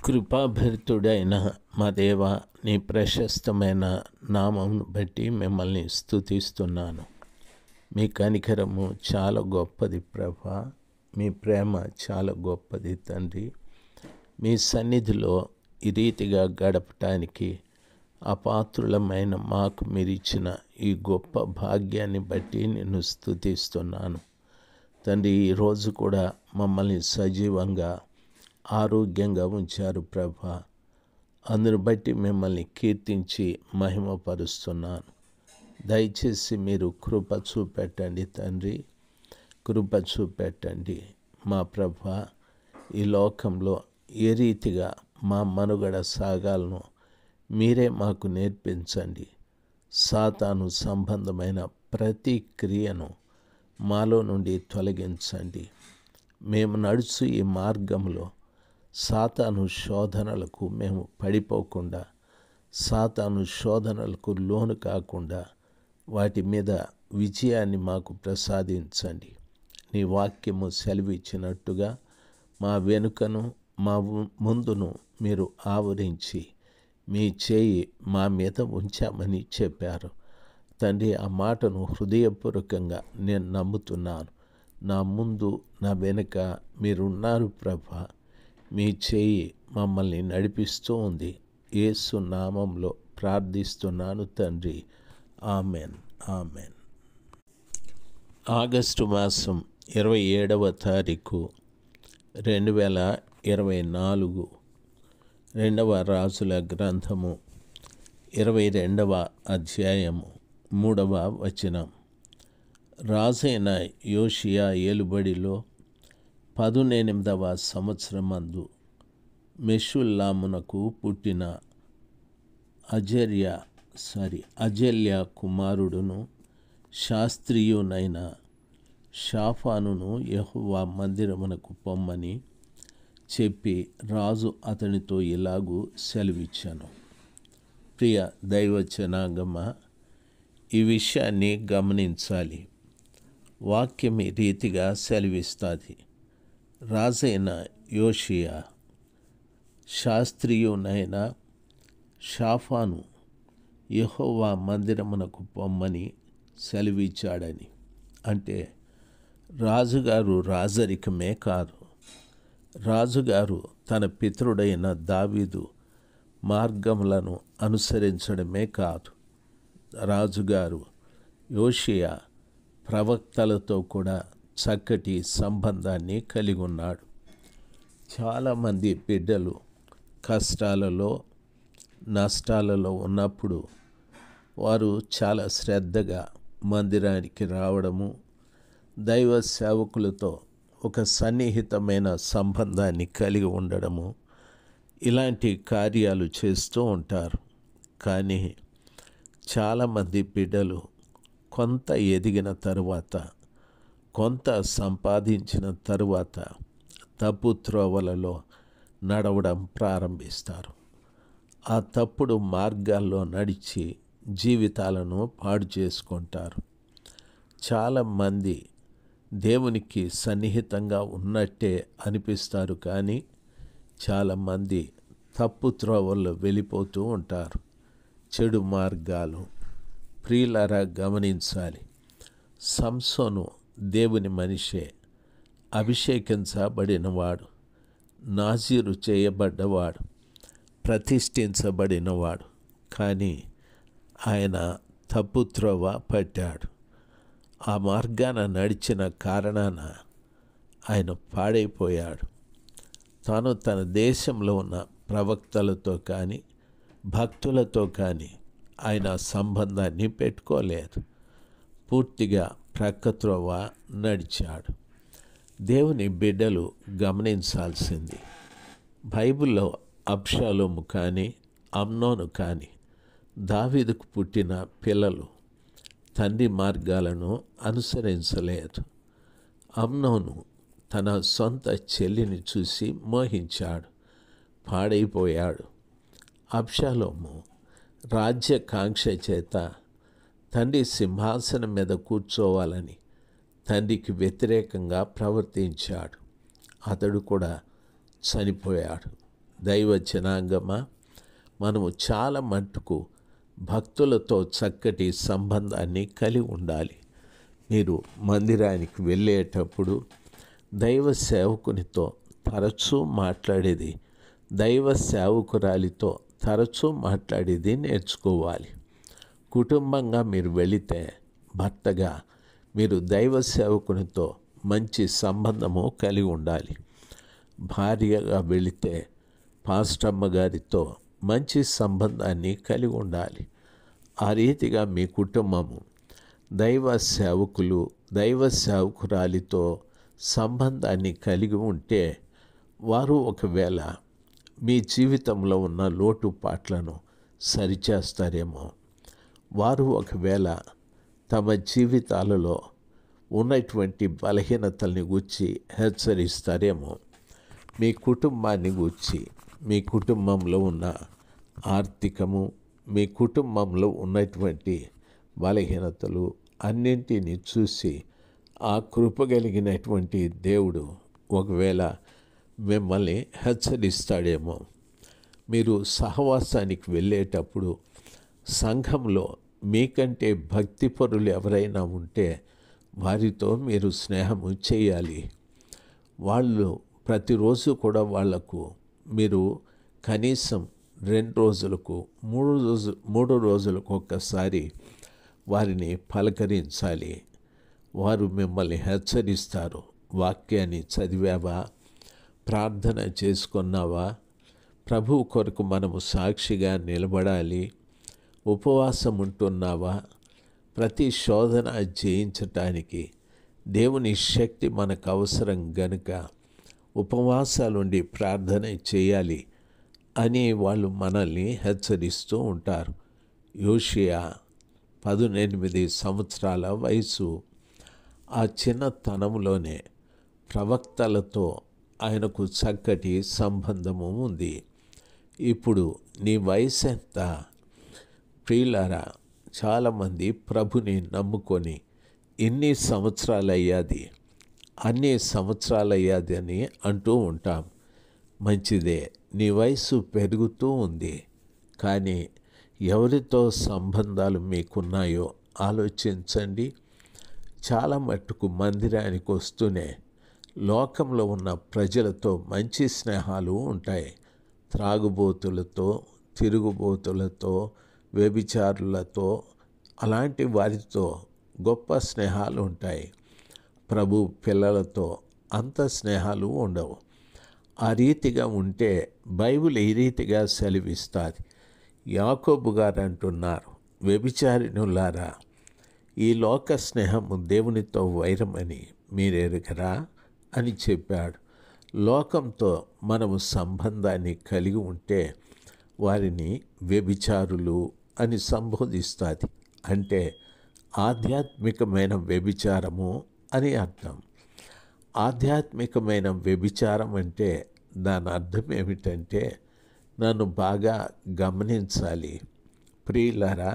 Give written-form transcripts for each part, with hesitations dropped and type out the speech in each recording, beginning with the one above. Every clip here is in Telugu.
కృపాభరితుడైన మా దేవ, నీ ప్రశస్తమైన నామమును బట్టి మిమ్మల్ని స్తుతిస్తున్నాను. మీ కనికరము చాలా గొప్పది ప్రభా, మీ ప్రేమ చాలా గొప్పది తండ్రి. మీ సన్నిధిలో ఈ రీతిగా గడపటానికి అపాత్రులమైన మాకు మీరిచ్చిన ఈ గొప్ప భాగ్యాన్ని బట్టి నిన్ను స్తుతిస్తున్నాను తండ్రి. ఈరోజు కూడా మమ్మల్ని సజీవంగా ఆరోగ్యంగా ఉంచారు ప్రభా. అందును బట్టి మిమ్మల్ని కీర్తించి మహిమపరుస్తున్నాను. దయచేసి మీరు కృప చూపెట్టండి తండ్రి, కృప చూపెట్టండి మా ప్రభా. ఈ లోకంలో ఏ రీతిగా మా మనుగడ సాగాలనో మీరే మాకు నేర్పించండి. సాతాను సంబంధమైన ప్రతి క్రియను మాలో నుండి తొలగించండి. మేము నడుచు ఈ మార్గంలో సాతాను శోధనలకు మేము పడిపోకుండా, సాతాను శోధనలకు లోను కాకుండా వాటి మీద విజయాన్ని మాకు ప్రసాదించండి. నీ వాక్యము సెలవిచ్చినట్టుగా మా వెనుకను మా ముందును మీరు ఆవరించి మీ చేయి మా మీద ఉంచామని చెప్పారు తండ్రి. ఆ మాటను హృదయపూర్వకంగా నేను నమ్ముతున్నాను. నా ముందు నా వెనుక మీరున్నారు ప్రభా. మీ చేయి మమ్మల్ని నడిపిస్తూ ఉంది. యేసు నామంలో ప్రార్థిస్తున్నాను తండ్రి. Amen, amen. ఆగస్టు మాసం 27వ తారీఖు 2024. 2వ రాజుల గ్రంథము 22వ అధ్యాయము 3వ వచనం. రాజైన యోషియా ఏలుబడిలో 18వ సంవత్సరమందు మెషుల్లామునకు పుట్టిన అజల్యా కుమారుడును శాస్త్రీయునైన షాఫానును యెహోవా మందిరమునకు పొమ్మని చెప్పి రాజు అతనితో ఇలాగూ సెలవిచ్చాను. ప్రియ దైవ జనాంగమా, ఈ విషయాన్ని గమనించాలి. వాక్యం ఈ రీతిగా సెలవిస్తుంది. రాజైన యోషియా శాస్త్రీయునైన షాఫాను యెహోవా మందిరమునకు పొమ్మని సెలవిచ్చాడని. అంటే రాజుగారు రాజరికమే కాదు, రాజుగారు తన పితరుడైన దావీదు మార్గములను అనుసరించడమే కాదు, రాజుగారు యోషియా ప్రవక్తలతో కూడా చక్కటి సంబంధాన్ని కలిగి ఉన్నాడు. చాలామంది బిడ్డలు కష్టాలలో నష్టాలలో ఉన్నప్పుడు వారు చాలా శ్రద్ధగా మందిరానికి రావడము, దైవ సేవకులతో ఒక సన్నిహితమైన సంబంధాన్ని కలిగి ఉండడము, ఇలాంటి కార్యాలు చేస్తూ ఉంటారు. కానీ చాలామంది బిడ్డలు కొంత ఎదిగిన తరువాత, కొంత సంపాదించిన తరువాత తప్పు త్రోవలలో నడవడం ప్రారంభిస్తారు. ఆ తప్పుడు మార్గాల్లో నడిచి జీవితాలను పాడు చేసుకుంటారు. చాలామంది దేవునికి సన్నిహితంగా ఉన్నట్టే అనిపిస్తారు, కానీ చాలామంది తప్పు త్రోవల్లో వెళ్ళిపోతూ ఉంటారు. చెడు మార్గాలు. ప్రియులారా, గమనించాలి. సంసోను దేవుని మనిషే, అభిషేకించబడినవాడు, నాజీరు చేయబడ్డవాడు, ప్రతిష్ఠించబడినవాడు. కానీ ఆయన తప్పు త్రోవ పట్టాడు. ఆ మార్గాన నడిచిన కారణాన ఆయన పాడైపోయాడు. తాను తన దేశంలో ఉన్న ప్రవక్తలతో కానీ భక్తులతో కానీ ఆయన సంబంధాన్ని పెట్టుకోలేదు. పూర్తిగా ప్రక్కత్రోవ నడిచాడు. దేవుని బిడ్డలు గమనించాల్సింది, బైబిల్లో అబ్షాలోము కానీ అమ్నోను కానీ దావీదుకు పుట్టిన పిల్లలు తండ్రి మార్గాలను అనుసరించలేదు. అమ్నోను తన సొంత చెల్లిని చూసి మోహించాడు, పాడైపోయాడు. అబ్షాలోము రాజ్యకాంక్ష చేత తండ్రి సింహాసనం మీద కూర్చోవాలని తండ్రికి వ్యతిరేకంగా ప్రవర్తించాడు. అతడు కూడా చనిపోయాడు. దైవ జనాంగమా, మనము చాలా మట్టుకు భక్తులతో చక్కటి సంబంధాన్ని కలిగి ఉండాలి. మీరు మందిరానికి వెళ్ళేటప్పుడు దైవ సేవకునితో తరచూ మాట్లాడేది, దైవ సేవకురాలితో తరచూ మాట్లాడేది నేర్చుకోవాలి. కుటుంబంగా మీరు వెళితే భర్తగా మీరు దైవ సేవకునితో మంచి సంబంధము కలిగి ఉండాలి. భార్యగా వెళితే పాస్టమ్మ గారితో మంచి సంబంధాన్ని కలిగి ఉండాలి. ఆ రీతిగా మీ కుటుంబము దైవ సేవకులు, దైవ సేవకురాలితో సంబంధాన్ని కలిగి ఉంటే వారు ఒకవేళ మీ జీవితంలో ఉన్న లోటుపాట్లను సరిచేస్తారేమో. వారు ఒకవేళ తమ జీవితాలలో ఉన్నటువంటి బలహీనతల్ని గూర్చి హెచ్చరిస్తారేమో. మీ కుటుంబాన్ని గూర్చి, మీ కుటుంబంలో ఉన్న ఆర్థికము, మీ కుటుంబంలో ఉన్నటువంటి బలహీనతలు అన్నింటినీ చూసి ఆ కృపగలిగినటువంటి దేవుడు ఒకవేళ మిమ్మల్ని హెచ్చరిస్తాడేమో. మీరు సహవాసానికి వెళ్ళేటప్పుడు సంఘంలో మీకంటే భక్తిపరులు ఎవరైనా ఉంటే వారితో మీరు స్నేహము చేయాలి. వాళ్ళు ప్రతిరోజు కూడా వాళ్లకు మీరు కనీసం 2 రోజులకు 3 రోజులకు ఒక్కసారి వారిని పలకరించాలి. వారు మిమ్మల్ని హెచ్చరిస్తారు. వాక్యాన్ని చదివావా? ప్రార్థన చేసుకున్నావా? ప్రభువు కొరకు మనము సాక్షిగా నిలబడాలి. ఉపవాసం ఉంటున్నావా? ప్రతి శోధన జయించటానికి దేవుని శక్తి మనకు అవసరం గనుక ఉపవాసాలుండి ప్రార్థన చేయాలి అని వాళ్ళు మనల్ని హెచ్చరిస్తూ ఉంటారు. యోషియా 18 సంవత్సరాల వయసు. ఆ చిన్నతనంలోనే ప్రవక్తలతో ఆయనకు చక్కటి సంబంధము ఉంది. ఇప్పుడు నీ వయసు ఎంత? ప్రియులారా, చాలామంది ప్రభుని నమ్ముకొని ఇన్ని సంవత్సరాలయ్యాది, అన్ని సంవత్సరాలయ్యాది అని అంటూ ఉంటాం. మంచిదే, నీ వయసు పెరుగుతూ ఉంది. కానీ ఎవరితో సంబంధాలు మీకున్నాయో ఆలోచించండి. చాలా మట్టుకు మందిరానికి వస్తూనే లోకంలో ఉన్న ప్రజలతో మంచి స్నేహాలు ఉంటాయి. త్రాగుబోతులతో, తిరుగుబోతులతో, వ్యభిచారులతో, అలాంటి వారితో గొప్ప స్నేహాలు ఉంటాయి. ప్రభు పిల్లలతో అంత స్నేహాలు ఉండవు. ఆ రీతిగా ఉంటే బైబిల్ ఈ రీతిగా సెలవిస్తుంది. యాకోబు గారు అంటున్నారు, వ్యభిచారిణులారా, ఈ లోక స్నేహము దేవునితో వైరమని మీరెరుగరా అని చెప్పాడు. లోకంతో మనము సంబంధాన్ని కలిగి ఉంటే వారిని వ్యభిచారులు అని సంబోధిస్తుంది. అంటే ఆధ్యాత్మికమైన వ్యభిచారము అని అర్థం. ఆధ్యాత్మికమైన వ్యభిచారం అంటే దాని అర్థం ఏమిటంటే, నన్ను బాగా గమనించాలి ప్రియులారా.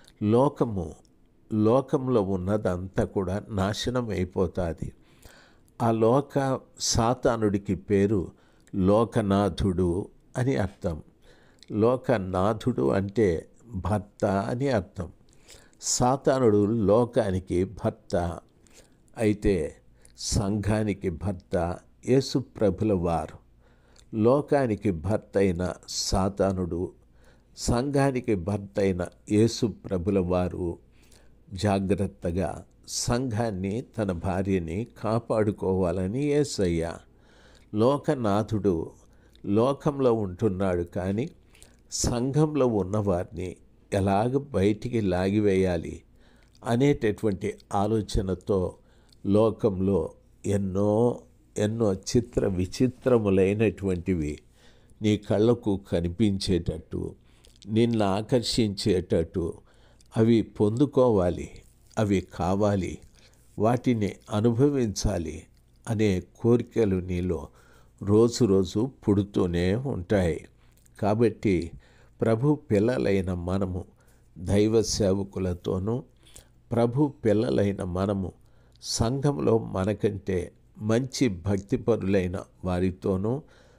లోకంలో ఉన్నదంతా కూడా నాశనం అయిపోతుంది. ఆ సాతానుడికి పేరు లోకనాథుడు అని అర్థం. లోకనాథుడు అంటే భర్త అని అర్థం. సాతానుడు లోకానికి భర్త అయితే సంఘానికి భర్త యేసు ప్రభుల వారు. లోకానికి భర్త అయిన సాతానుడు, సంఘానికి భర్త అయిన యేసు ప్రభుల వారు జాగ్రత్తగా సంఘాన్ని, తన భార్యని కాపాడుకోవాలని యేసయ్య. లోకనాథుడు లోకంలో ఉంటున్నాడు, కానీ సంఘంలో ఉన్నవారిని ఎలాగ బయటికి లాగివేయాలి అనేటటువంటి ఆలోచనతో లోకంలో ఎన్నో విచిత్రములైనటువంటివి నీ కళ్ళకు కనిపించేటట్టు, నిన్ను ఆకర్షించేటట్టు అవి పొందుకోవాలి, అవి కావాలి, వాటిని అనుభవించాలి అనే కోరికలు నీలో రోజు పుడుతూనే ఉంటాయి. కాబట్టి ప్రభు పిల్లలైన మనము దైవ సేవకులతోనూ, ప్రభు పిల్లలైన మనము సంఘంలో మనకంటే మంచి భక్తిపరులైన వారితోనూ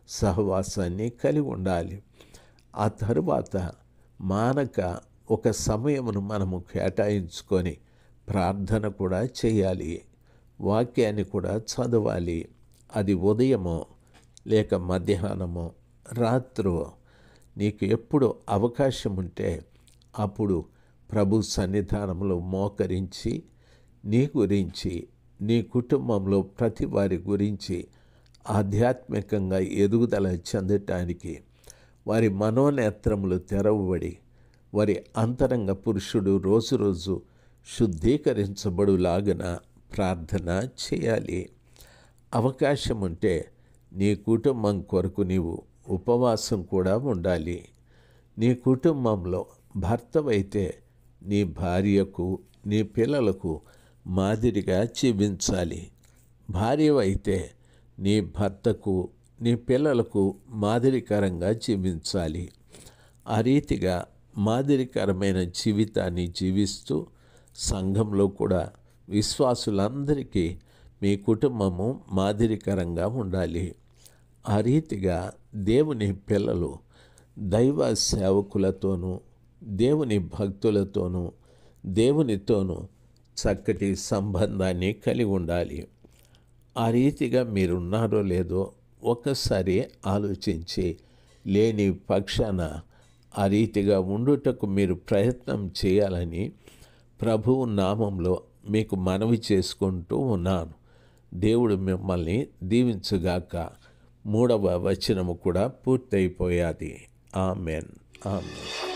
సహవాసాన్ని కలిగి ఉండాలి. ఆ తరువాత మానక ఒక సమయమును మనము కేటాయించుకొని ప్రార్థన కూడా చేయాలి, వాక్యాన్ని కూడా చదవాలి. అది ఉదయమో లేక మధ్యాహ్నమో రాత్రో నీకు ఎప్పుడు అవకాశం ఉంటే అప్పుడు ప్రభు సన్నిధానంలో మోకరించి నీ గురించి, నీ కుటుంబంలో ప్రతి వారి గురించి ఆధ్యాత్మికంగా ఎదుగుదల చెందటానికి వారి మనోనేత్రములు తెరవబడి వారి అంతరంగ పురుషుడు రోజు శుద్ధీకరించబడులాగున ప్రార్థన చేయాలి. అవకాశం ఉంటే నీ కుటుంబం కొరకు నీవు ఉపవాసం కూడా ఉండాలి. నీ కుటుంబంలో భర్తవైతే నీ భార్యకు, నీ పిల్లలకు మాదిరిగా జీవించాలి. భార్యవైతే నీ భర్తకు, నీ పిల్లలకు మాదిరికరంగా జీవించాలి. ఆ రీతిగా మాదిరికరమైన జీవితాన్ని జీవిస్తూ సంఘంలో కూడా విశ్వాసులందరికీ మీ కుటుంబము మాదిరికరంగా ఉండాలి. ఆ రీతిగా దేవుని పిల్లలు దైవ సేవకులతోనూ, దేవుని భక్తులతోనూ, దేవునితోనూ చక్కటి సంబంధాన్ని కలిగి ఉండాలి. ఆ రీతిగా మీరున్నారో లేదో ఒక్కసారి ఆలోచించి, లేని పక్షాన ఆ రీతిగా ఉండుటకు మీరు ప్రయత్నం చేయాలని ప్రభువు నామంలో మీకు మనవి చేసుకుంటూ ఉన్నాను. దేవుడు మిమ్మల్ని దీవించుగాక. 3వ వచనము కూడా పూర్తయిపోయాది. ఆమెన్. ఆమెన్.